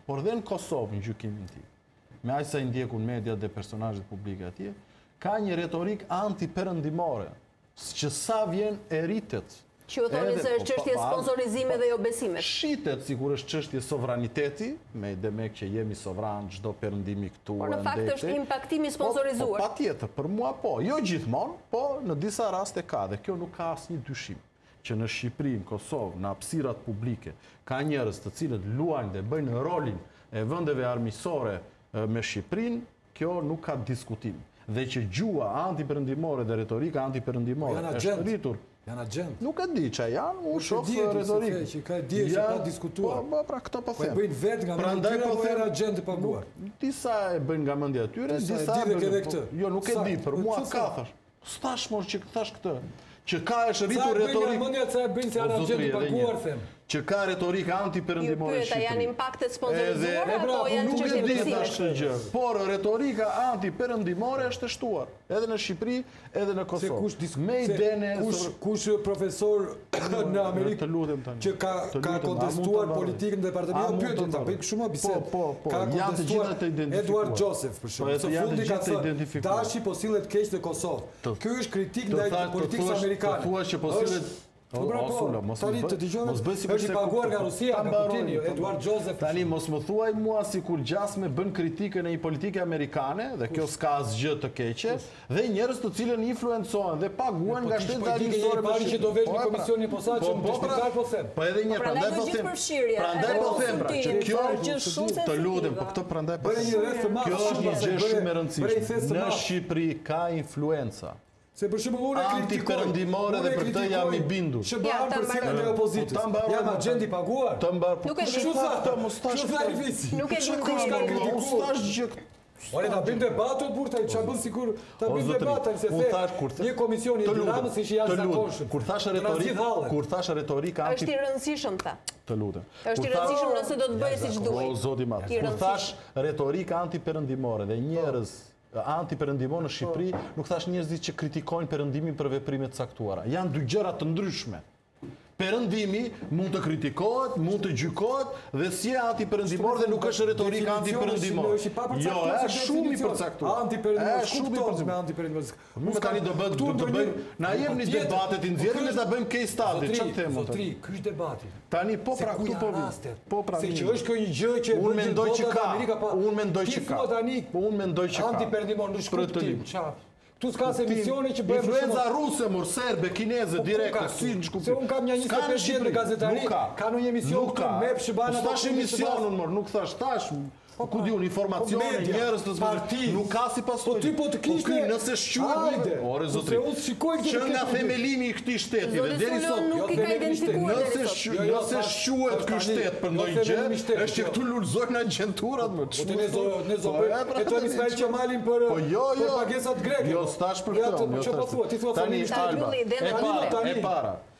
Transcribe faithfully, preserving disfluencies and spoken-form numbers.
por dhe në Kosovë, në gjykimin tim, me aq sa i ndjekun media dhe personazhet publike atje, ka një retorik anti-perëndimore, që sa vjen e rritet. Që u thoni se është çështje sponsorizime dhe jo besime. Shitet sikur është çështje sovraniteti, me demek që jemi sovran, çdo perëndimi këtu. Por në fakt është impaktimi sponsorizuar. Po patjetër, për mua po, jo gjithmonë, po në disa raste ka dhe kjo nuk ka asnjë dyshim që në Shqipëri, në Kosovë, në hapësirat publike ka njerëz të cilët luajnë dhe bëjnë rolin e vendeve armiqësore me Shqipërinë, kjo nuk ka diskutim. Dhe që gjua antiperëndimore dhe retorika antiperëndimore është rritur. Janë agent. Nuk e di që janë, unë shofë retorikë. Që ka dje që ka diskutuar. Po, pra këto po them. Po e bëjnë vetë nga mendja tyre, po era agent të paguar. Disa e bëjnë nga mendja tyre, disa e di dhe këtë. Jo, nuk e di, për mua ka thash. S'tash mos që thash këtë. Që ka është rritur retorikë. Sa mendja se bëjnë se janë agent të paguar them. Që ka retorikë antiperëndimore në Shqipëri. Janë impakte sponsorizuar apo janë çështje besime? Por retorika antiperëndimore është e shtuar, edhe në Shqipëri, edhe në Kosovë. Me idenë kush profesor në Amerikë që ka kontestuar politikën e departamentit, pyetën ta bëj shumë bisedë. Ka kontestuar Edward Joseph për shembull. Së fundi ka thënë Dashi po sillet keq në Kosovë. Ky është kritik ndaj politikës amerikane. Thuaj që po sillet Po bravo, tani të dëgjojmë, është i paguar nga Rusia, nga Putini, Edward Joseph. Tani mos më thuaj mua sikur gjasme bën kritikën e një politike amerikane, dhe kjo s'ka asgjë të keqe, dhe njerëz të cilën influencohen dhe paguhen nga shteti armiqësor. Po pari që do vesh në komisionin e posaçëm të shpitalit po them. Po edhe një prandaj po them. Prandaj po them pra, që kjo të lutem, po këtë prandaj po. Kjo është një gjë shumë e rëndësishme. Në Shqipëri ka influenca. Se për shumë unë e kritikoj. Antiperëndimore dhe për të jam i bindur. Që bëhan për cilën e opozitës. Jam agent i paguar. Nuk e di. Nuk e di. Nuk Ore ta bëjmë debat o burta, ç'a bën sikur ta bëjmë debat se the. Një komision i Tiranës ishte jashtëzakonshëm. Kur thash retorika, kur thash retorika anti Është i rëndësishëm tha. Të lutem. Është i rëndësishëm nëse do të bëjë siç duhet. O zoti i madh. Kur thash retorika antiperëndimore dhe njerëz antiperëndimor në Shqipëri, nuk thash njerëzit që kritikojnë perëndimin për veprime të caktuara. Janë dy gjëra të ndryshme. Perëndimi mund të kritikohet, mund të gjykohet dhe si e antiperëndimor dhe nuk është retorika antiperëndimor. Jo, është shumë i përcaktuar. Antiperëndimor, shumë i përcaktuar. Nuk tani do bëj, do të bëjmë, na jepni debatet i nxjerrim dhe ta bëjmë case study. Çfarë them unë? Zotri, ky është debati. Tani po pra këtu po vi. Po pra. Se që është kjo një gjë që unë mendoj që ka. Unë mendoj që ka. Po unë mendoj që ka. Antiperëndimor në shkrutim. Çfarë? Tu s'ka se emisione që bëjmë influenza ruse, mor, serbe, kineze, direkte, si në shkupim. Se unë kam një njëzet e pesë vjetë në gazetari, ka në një emision këtu, me pëshibana... Nuk thash emisionën, mor, nuk thash, tash... Ku di unë, informacione, njerës të zbërë, nuk ka si pasojnë. Po ty po të kishte... Nëse shquat... Ore, zotri, që nga themelimi i këti shteti, dhe deri sot... Nëse shquat këj shtet për ndoj gjë, është që këtu lullzojnë agenturat, më të shquat. Ne zobë, e të Ismail Qemalin për pagesat greke. Jo, stash për këto. Tani, Alba, e para, e para.